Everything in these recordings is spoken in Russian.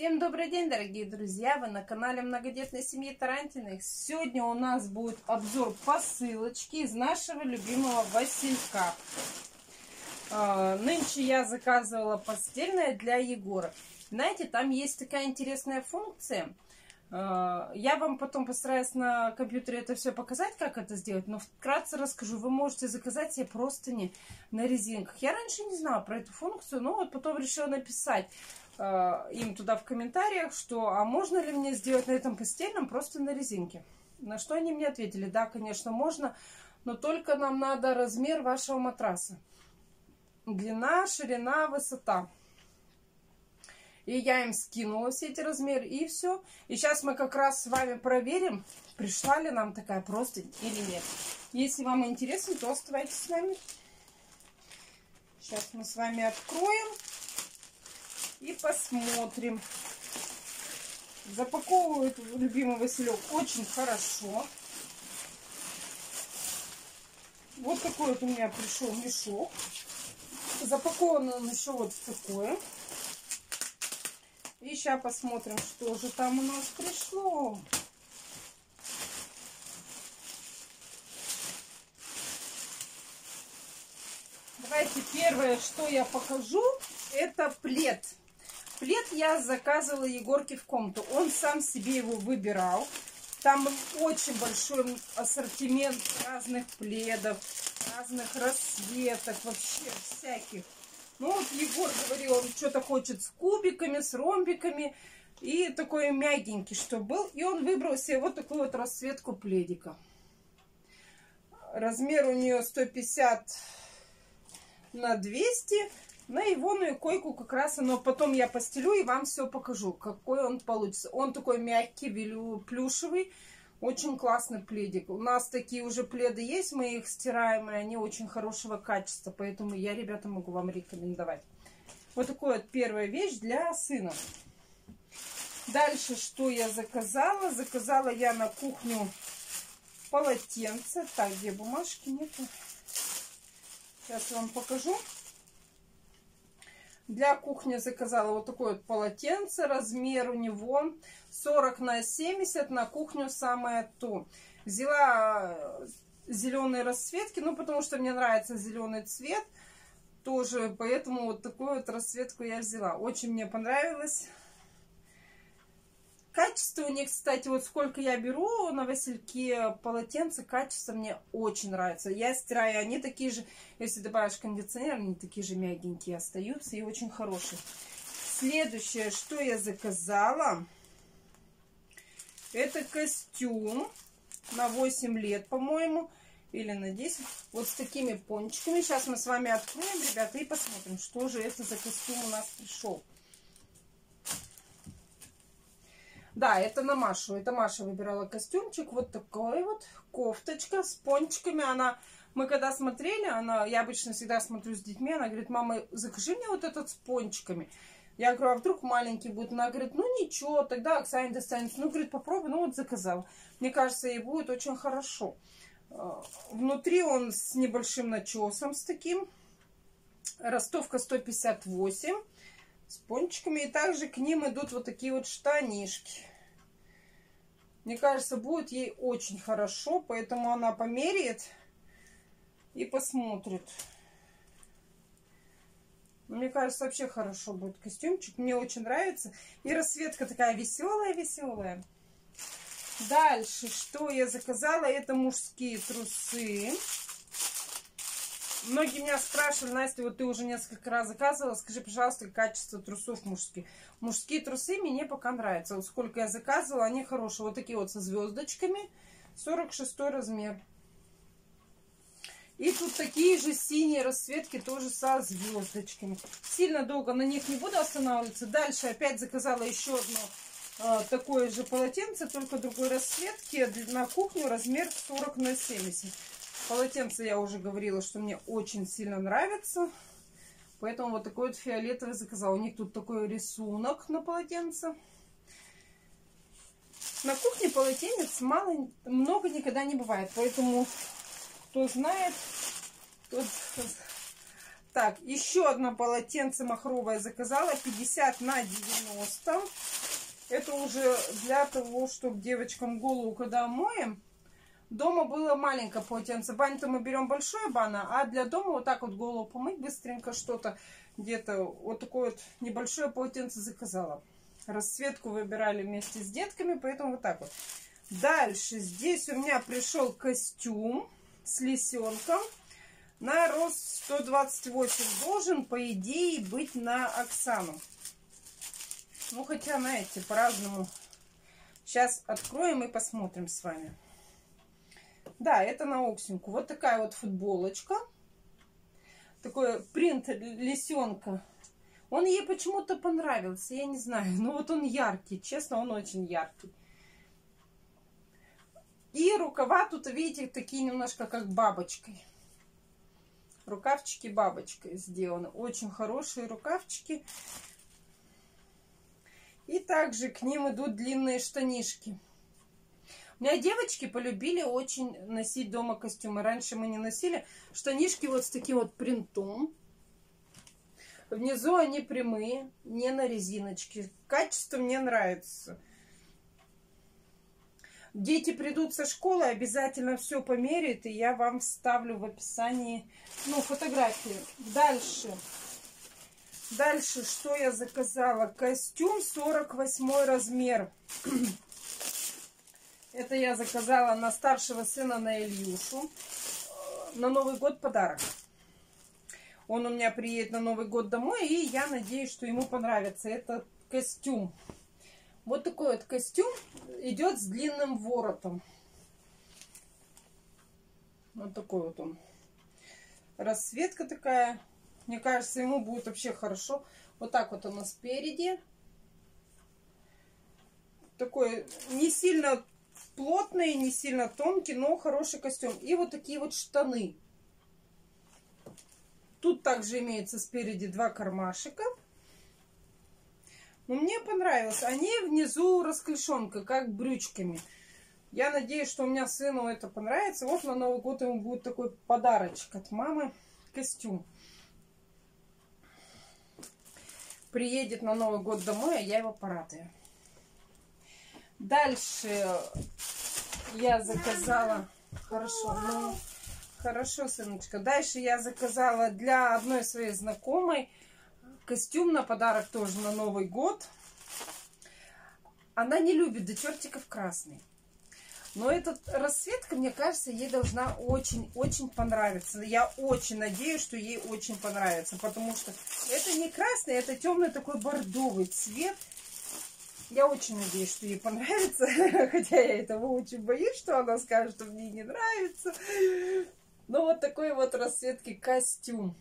Всем добрый день, дорогие друзья! Вы на канале многодетной семьи Тарантиных. Сегодня у нас будет обзор посылочки из нашего любимого Василька. Нынче я заказывала постельное для Егора. Знаете, там есть такая интересная функция. Я вам потом постараюсь на компьютере это все показать, как это сделать, но вкратце расскажу. Вы можете заказать себе простыни на резинках. Я раньше не знала про эту функцию, но вот потом решила написать им туда в комментариях, что а можно ли мне сделать на этом постельном просто на резинке. На что они мне ответили: да, конечно, можно, но только нам надо размер вашего матраса. Длина, ширина, высота. И я им скинула все эти размеры, и все. И сейчас мы как раз с вами проверим, пришла ли нам такая простынь или нет. Если вам интересно, то оставайтесь с нами. Сейчас мы с вами откроем и посмотрим. Запаковывает любимый Василек очень хорошо. Вот такой вот у меня пришел мешок. Запакован он еще вот в такое. И сейчас посмотрим, что же там у нас пришло. Давайте первое, что я покажу, это плед. Плед я заказывала Егорке в комнату. Он сам себе его выбирал. Там очень большой ассортимент разных пледов, разных расцветок, вообще всяких. Ну вот Егор говорил, он что-то хочет с кубиками, с ромбиками. И такой мягенький, что был. И он выбрал себе вот такую вот расцветку пледика. Размер у нее 150 на 200. На егоную койку как раз оно. Потом я постелю и вам все покажу, какой он получится. Он такой мягкий, плюшевый. Очень классный пледик. У нас такие уже пледы есть, мы их стираем, и они очень хорошего качества. Поэтому я, ребята, могу вам рекомендовать. Вот такая вот первая вещь для сына. Дальше, что я заказала? Заказала я на кухню полотенце. Так, где бумажки? Нету. Сейчас вам покажу. Для кухни заказала вот такое вот полотенце. Размер у него 40 на 70. На кухню самое то. Взяла зеленые расцветки. Ну, потому что мне нравится зеленый цвет. Тоже, поэтому вот такую вот расцветку я взяла. Очень мне понравилось. Качество у них, кстати, вот сколько я беру на Васильке полотенца, качество мне очень нравится. Я стираю, они такие же, если добавишь кондиционер, они такие же мягенькие остаются и очень хорошие. Следующее, что я заказала, это костюм на 8 лет, по-моему, или на 10. Вот с такими пончиками. Сейчас мы с вами откроем, ребята, и посмотрим, что же это за костюм у нас пришел. Да, это на Машу. Это Маша выбирала костюмчик. Вот такой вот. Кофточка с пончиками. Мы когда смотрели, я обычно всегда смотрю с детьми. Она говорит: мама, закажи мне вот этот с пончиками. Я говорю: а вдруг маленький будет? Она говорит: ну ничего, тогда Оксане достанется. Ну, говорит, попробуй. Ну, вот заказала. Мне кажется, ей будет очень хорошо. Внутри он с небольшим начесом, с таким. Ростовка 158. С пончиками. И также к ним идут вот такие вот штанишки. Мне кажется, будет ей очень хорошо. Поэтому она померяет и посмотрит. Мне кажется, вообще хорошо будет костюмчик. Мне очень нравится. И расцветка такая веселая-веселая. Дальше, что я заказала, это мужские трусы. Многие меня спрашивали: Настя, вот ты уже несколько раз заказывала, скажи, пожалуйста, качество трусов мужских. Мужские трусы мне пока нравятся. Вот сколько я заказывала, они хорошие. Вот такие вот со звездочками. 46 размер. И тут такие же синие расцветки, тоже со звездочками. Сильно долго на них не буду останавливаться. Дальше опять заказала еще одно такое же полотенце, только другой расцветки. На кухню размер 40 на 70. Полотенце я уже говорила, что мне очень сильно нравится. Поэтому вот такой вот фиолетовый заказала. У них тут такой рисунок на полотенце. На кухне полотенец много никогда не бывает. Поэтому, кто знает, Так, еще одно полотенце махровое заказала. 50 на 90. Это уже для того, чтобы девочкам голову, когда моем. Дома было маленькое полотенце. Баню-то мы берем большое бана, а для дома вот так вот голову помыть быстренько что-то. Где-то вот такое вот небольшое полотенце заказала. Расцветку выбирали вместе с детками, поэтому вот так вот. Дальше здесь у меня пришел костюм с лисенком. На рост 128 должен, по идее, быть на Оксану. Ну, хотя, знаете, по-разному. Сейчас откроем и посмотрим с вами. Да, это на Оксеньку. Вот такая вот футболочка. Такой принт лисенка. Он ей почему-то понравился, я не знаю. Но вот он яркий, честно, он очень яркий. И рукава тут, видите, такие немножко как бабочкой. Рукавчики бабочкой сделаны. Очень хорошие рукавчики. И также к ним идут длинные штанишки. У меня девочки полюбили очень носить дома костюмы. Раньше мы не носили. Штанишки вот с таким вот принтом. Внизу они прямые, не на резиночке. Качество мне нравится. Дети придут со школы, обязательно все померяют, и я вам вставлю в описании, ну, фотографии. Дальше, что я заказала? Костюм 48 размер. Это я заказала на старшего сына, на Ильюшу. На Новый год подарок. Он у меня приедет на Новый год домой, и я надеюсь, что ему понравится этот костюм. Вот такой вот костюм идет с длинным воротом. Вот такой вот он. Расцветка такая. Мне кажется, ему будет вообще хорошо. Вот так вот он спереди. Такой не сильно плотный, не сильно тонкий, но хороший костюм. И вот такие вот штаны. Тут также имеется спереди 2 кармашека. Но мне понравилось. Они внизу расклешонка, как брючками. Я надеюсь, что у меня сыну это понравится. Вот на Новый год ему будет такой подарочек от мамы. Костюм. Приедет на Новый год домой, а я его порадую. Дальше я заказала... Хорошо, ну... Хорошо, сыночка. Дальше я заказала для одной своей знакомой костюм на подарок тоже на Новый год. Она не любит до чертиков красный. Но эта расцветка, мне кажется, ей должна очень-очень понравиться. Я очень надеюсь, что ей очень понравится. Потому что это не красный, это темный такой бордовый цвет. Я очень надеюсь, что ей понравится. Хотя я этого очень боюсь, что она скажет, что мне не нравится. Но вот такой вот расцветки костюм.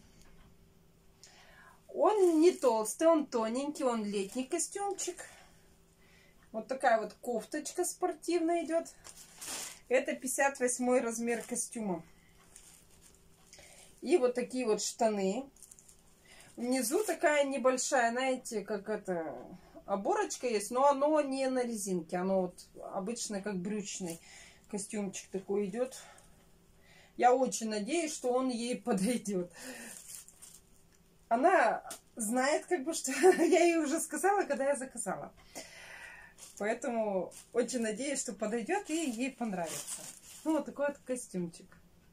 Он не толстый, он тоненький, он летний костюмчик. Вот такая вот кофточка спортивная идет. Это 58 размер костюма. И вот такие вот штаны. Внизу такая небольшая, знаете, как это, оборочка есть, но оно не на резинке. Оно вот обычно как брючный костюмчик такой идет. Я очень надеюсь, что он ей подойдет. Она знает, как бы, что я ей уже сказала, когда я заказала. Поэтому очень надеюсь, что подойдет и ей понравится. Ну, вот такой вот костюмчик.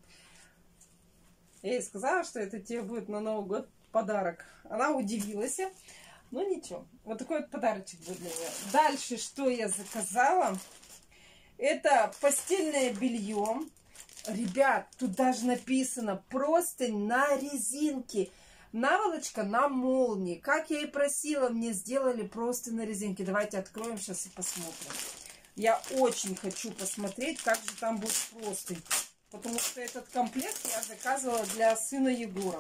Я ей сказала, что это тебе будет на Новый год подарок. Она удивилась. Ну, ничего. Вот такой вот подарочек будет для нее. Дальше, что я заказала? Это постельное белье. Ребят, тут даже написано простынь на резинке. Наволочка на молнии. Как я и просила, мне сделали простынь на резинке. Давайте откроем сейчас и посмотрим. Я очень хочу посмотреть, как же там будет простынь. Потому что этот комплект я заказывала для сына Егора.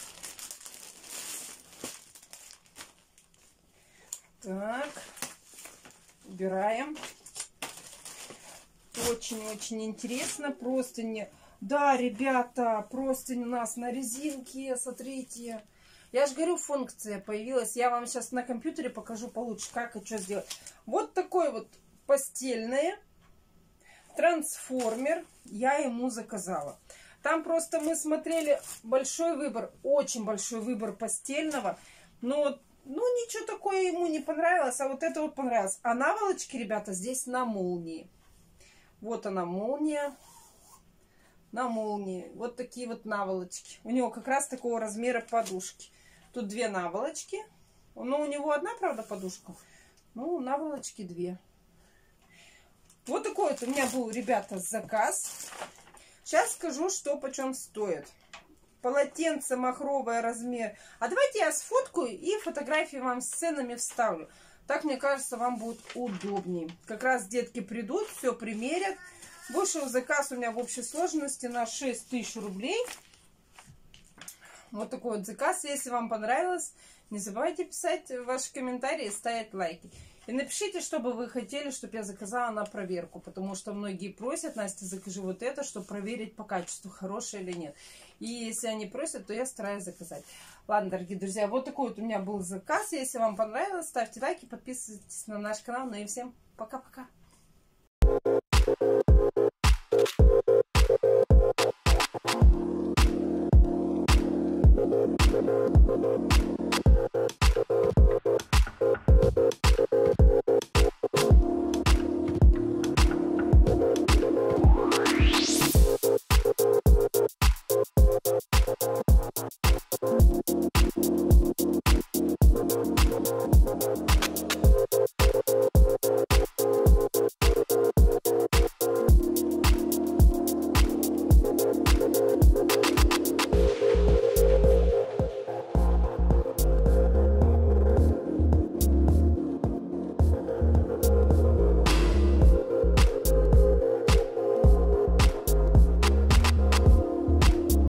Так. Убираем. Очень-очень интересно. Простыни. Да, ребята, простынь у нас на резинке. Смотрите. Я же говорю, функция появилась. Я вам сейчас на компьютере покажу получше, как и что сделать. Вот такой вот постельное. Трансформер. Я ему заказала. Там просто мы смотрели большой выбор, очень большой выбор постельного. Но, ну, ничего такое ему не понравилось, а вот это вот понравилось. А наволочки, ребята, здесь на молнии. Вот она молния. На молнии. Вот такие вот наволочки. У него как раз такого размера подушки. Тут две наволочки. Ну, у него одна, правда, подушка. Ну, наволочки две. Вот такой вот у меня был, ребята, заказ. Сейчас скажу, что почем стоит. Полотенце махровое размер. А давайте я сфоткаю и фотографии вам с ценами вставлю. Так, мне кажется, вам будет удобнее. Как раз детки придут, все примерят. Вышел заказ у меня в общей сложности на 6000 рублей. Вот такой вот заказ. Если вам понравилось, не забывайте писать ваши комментарии и ставить лайки. И напишите, что бы вы хотели, чтобы я заказала на проверку. Потому что многие просят: Настя, закажи вот это, чтобы проверить по качеству, хорошее или нет. И если они просят, то я стараюсь заказать. Ладно, дорогие друзья, вот такой вот у меня был заказ. Если вам понравилось, ставьте лайки, подписывайтесь на наш канал. Ну и всем пока-пока.